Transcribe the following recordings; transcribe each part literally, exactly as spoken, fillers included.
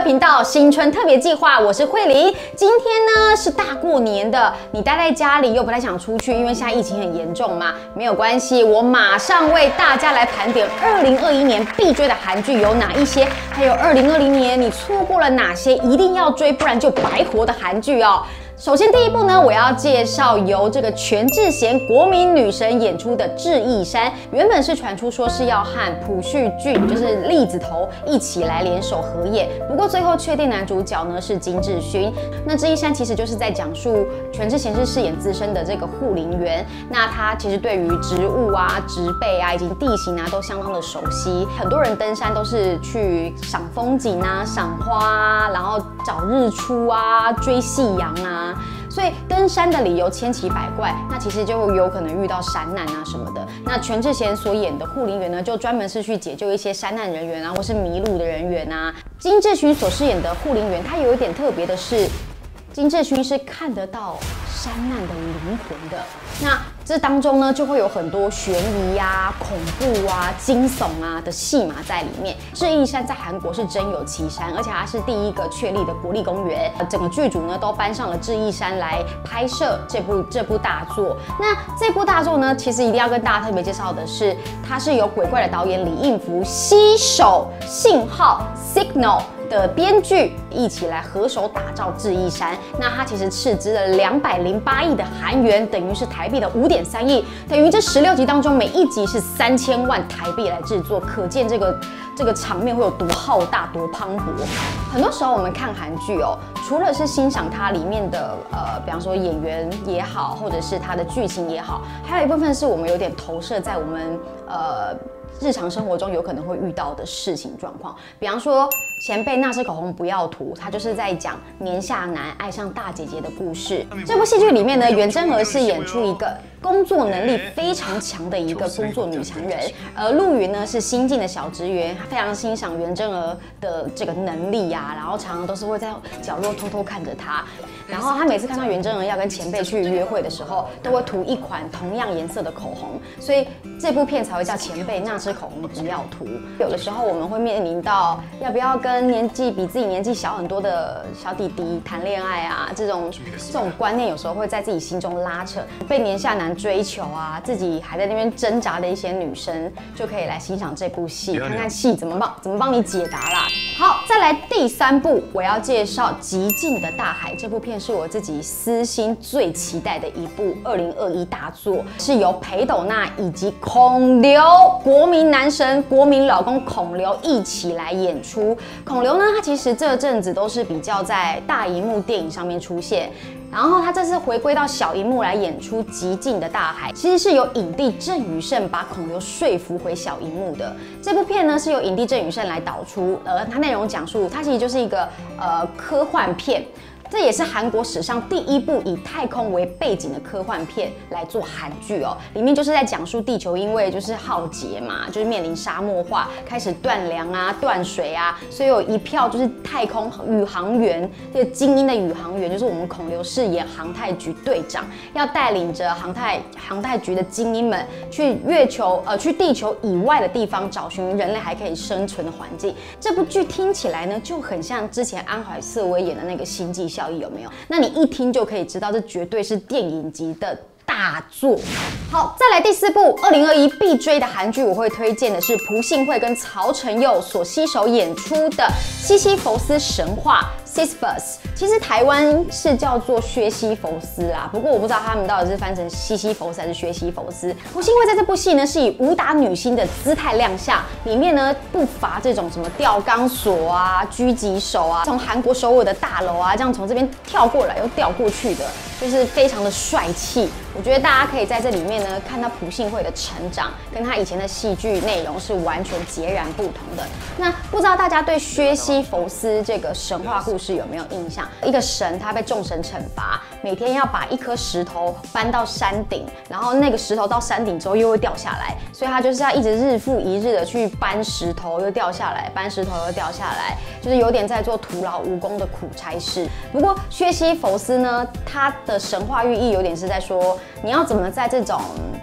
频道新春特别计划，我是慧玲。今天呢是大过年的，你待在家里又不太想出去，因为现在疫情很严重嘛，没有关系，我马上为大家来盘点二零二一年必追的韩剧有哪一些，还有二零二零年你错过了哪些一定要追，不然就白活的韩剧哦。 首先，第一部呢，我要介绍由这个全智贤国民女神演出的《智异山》。原本是传出说是要和朴叙俊，就是栗子头一起来联手合演，不过最后确定男主角呢是金智勋。那《智异山》其实就是在讲述全智贤是饰演资深的这个护林员，那他其实对于植物啊、植被啊以及地形啊都相当的熟悉。很多人登山都是去赏风景啊、赏花啊，然后找日出啊、追夕阳啊。 所以登山的理由千奇百怪，那其实就有可能遇到山难啊什么的。那全智贤所演的护林员呢，就专门是去解救一些山难人员啊，或是迷路的人员啊。金智勋所饰演的护林员，他有一点特别的是，金智勋是看得到山难的灵魂的。那这当中呢，就会有很多悬疑啊、恐怖啊、惊悚啊的戏码在里面。智异山在韩国是真有其山，而且它是第一个确立的国立公园。整个剧组呢都搬上了智异山来拍摄这部这部大作。那这部大作呢，其实一定要跟大家特别介绍的是，它是由鬼怪的导演李应福携手信号 Signal 的编剧一起来合手打造智异山。那它其实斥资了两百零八亿的韩元，等于是台币的五点三亿，等于这十六集当中每一集是三千万台币来制作，可见这个这个场面会有多浩大、多磅礴。很多时候我们看韩剧哦，除了是欣赏它里面的呃，比方说演员也好，或者是它的剧情也好，还有一部分是我们有点投射在我们呃。 日常生活中有可能会遇到的事情状况，比方说前辈那支口红不要涂，它就是在讲年下男爱上大姐姐的故事。这部戏剧里面呢，袁真娥是演出一个工作能力非常强的一个工作女强人，而陆云呢是新进的小职员，非常欣赏袁真娥的这个能力呀、啊，然后常常都是会在角落偷偷看着她。 然后他每次看到袁真娥要跟前辈去约会的时候，都会涂一款同样颜色的口红，所以这部片才会叫前辈那支口红不要涂。有的时候我们会面临到要不要跟年纪比自己年纪小很多的小弟弟谈恋爱啊，这种这种观念有时候会在自己心中拉扯。被年下男追求啊，自己还在那边挣扎的一些女生，就可以来欣赏这部戏，看看戏怎么帮怎么帮你解答啦。 好，再来第三部，我要介绍《极尽的大海》这部片是我自己私心最期待的一部二零二一大作，是由裴斗娜以及孔刘国民男神、国民老公孔刘一起来演出。孔刘呢，他其实这阵子都是比较在大荧幕电影上面出现。 然后他这次回归到小荧幕来演出《极尽的大海》，其实是由影帝郑宇盛把孔刘说服回小荧幕的。这部片呢是由影帝郑宇盛来导出，而它内容讲述，它其实就是一个呃科幻片。 这也是韩国史上第一部以太空为背景的科幻片来做韩剧哦。里面就是在讲述地球因为就是浩劫嘛，就是面临沙漠化，开始断粮啊、断水啊，所以有一票就是太空宇航员，这个精英的宇航员，就是我们孔刘饰演航太局队长，要带领着航太航太局的精英们去月球呃去地球以外的地方找寻人类还可以生存的环境。这部剧听起来呢就很像之前安怀瑟薇演的那个《星际效应》。 有没有？那你一听就可以知道，这绝对是电影级的大作。好，再来第四部，二零二一必追的韩剧，我会推荐的是朴信惠跟曹承佑所携手演出的《西西弗斯神话》（Sisyphus）。其实台湾是叫做薛西弗斯啦，不过我不知道他们到底是翻成西西弗斯还是薛西弗斯。朴信惠在这部戏呢，是以武打女星的姿态亮相，里面呢不乏这种什么吊钢索啊、狙击手啊，从韩国首尔的大楼啊，这样从这边跳过来又掉过去的，就是非常的帅气。我觉得大家可以在这里面呢看到朴信惠的成长，跟她以前的戏剧内容是完全截然不同的。那不知道大家对薛西弗斯这个神话故事有没有印象？一个神他被众神惩罚，每天要把一颗石头搬到山顶，然后那个石头到山顶之后又会掉下来，所以他就是要一直日复一日的去搬石头，又掉下来，搬石头又掉下来，就是有点在做徒劳无功的苦差事。不过薛西弗斯呢，他的神话寓意有点是在说，你要怎么在这种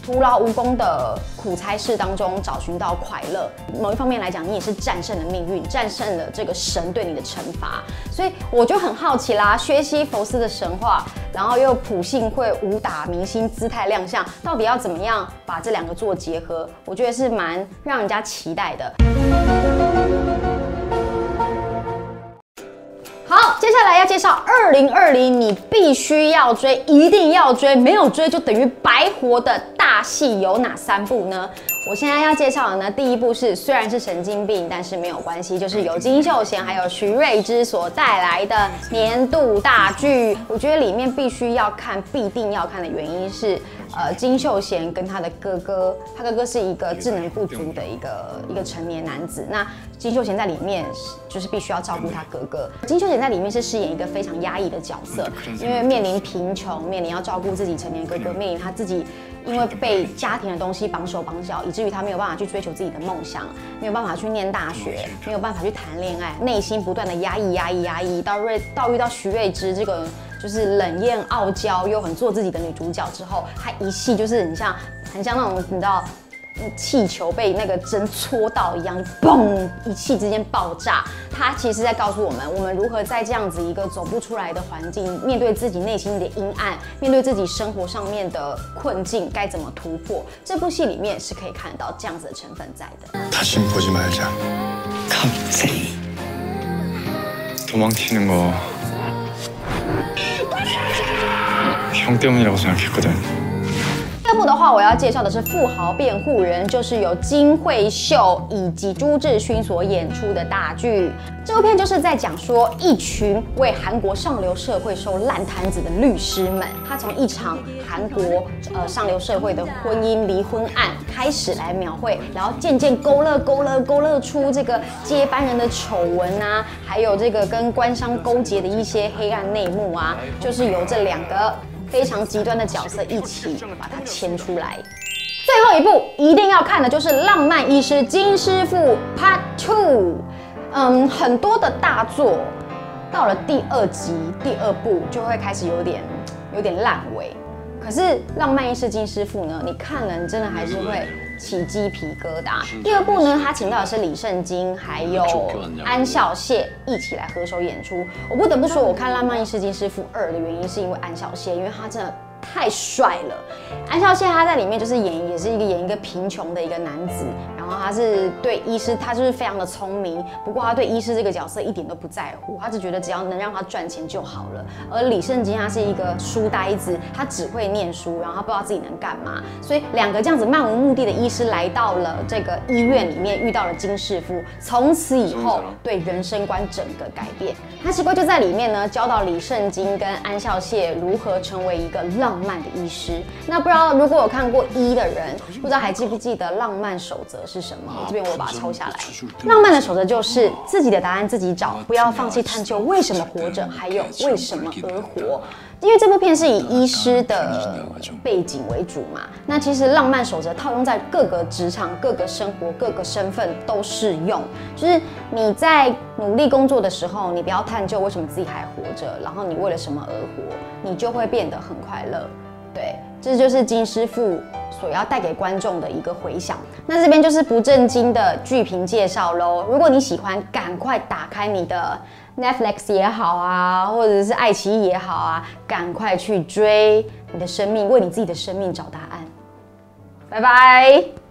徒劳无功的苦差事当中找寻到快乐。某一方面来讲，你也是战胜了命运，战胜了这个神对你的惩罚。所以我就很好奇啦，薛西弗斯的神话，然后又普信会武打明星姿态亮相，到底要怎么样把这两个做结合？我觉得是蛮让人家期待的。好，接下来要介绍二零二零你必须要追、一定要追，没有追就等于白活的大戏有哪三部呢？我现在要介绍的呢，第一部是虽然是神经病，但是没有关系，就是由金秀贤还有徐睿知所带来的年度大剧。我觉得里面必须要看、必定要看的原因是，呃，金秀贤跟他的哥哥，他哥哥是一个智能不足的一个一个成年男子。那金秀贤在里面就是必须要照顾他哥哥。金秀贤在里面是饰演一个非常压抑的角色，因为面临贫穷，面临要照顾自己成年哥哥，面临他自己因为被家庭的东西绑手绑脚，以至于他没有办法去追求自己的梦想，没有办法去念大学，没有办法去谈恋爱，内心不断的压抑、压抑、压抑，到瑞到遇到徐睿知这个就是冷艳傲娇又很做自己的女主角之后，她一戏就是很像很像那种你知道。气球被那个针戳到一样，嘣，一气之间爆炸。他其实在告诉我们，我们如何在这样子一个走不出来的环境，面对自己内心的阴暗，面对自己生活上面的困境，该怎么突破。这部戏里面是可以看得到这样子的成分在的。 다시보지말자갑자기도망치는거형때문이라고생각했거든。 这部的话，我要介绍的是《富豪辩护人》，就是由金惠秀以及朱智勋所演出的大剧。这部片就是在讲说，一群为韩国上流社会收烂摊子的律师们，他从一场韩国呃上流社会的婚姻离婚案开始来描绘，然后渐渐勾勒勾勒勾勒出这个接班人的丑闻啊，还有这个跟官商勾结的一些黑暗内幕啊，就是由这两个非常极端的角色一起把它牵出来。最后一部一定要看的就是《浪漫医师金师傅 Part Two》。嗯，很多的大作到了第二集、第二部就会开始有点有点烂尾。可是《浪漫医师金师傅》呢，你看了你真的还是会起鸡皮疙瘩。第二部呢，他请到的是李圣经还有安孝燮一起来合手演出。我不得不说，我看《浪漫医师金师傅二》的原因是因为安孝燮，因为他真的太帅了。安孝燮他在里面就是演，也是一个演一个贫穷的一个男子，然后他是对医师，他就是非常的聪明，不过他对医师这个角色一点都不在乎，他只觉得只要能让他赚钱就好了。而李圣经他是一个书呆子，他只会念书，然后他不知道自己能干嘛，所以两个这样子漫无目的的医师来到了这个医院里面，遇到了金师傅，从此以后对人生观整个改变。他奇怪就在里面呢，教导李圣经跟安孝燮如何成为一个浪漫的医师。那不知道如果有看过医的人，不知道还记不记得浪漫守则是什么？这边我把它抄下来。浪漫的守则就是自己的答案自己找，不要放弃探究为什么活着，还有为什么而活。因为这部片是以医师的背景为主嘛，那其实浪漫守则套用在各个职场、各个生活、各个身份都适用。就是你在努力工作的时候，你不要探究为什么自己还活着，然后你为了什么而活，你就会变得很快乐。对，这就是金师傅所要带给观众的一个回响。那这边就是不正经的剧评介绍咯。如果你喜欢，赶快打开你的 Netflix 也好啊，或者是爱奇艺也好啊，赶快去追你的生命，为你自己的生命找答案。拜拜。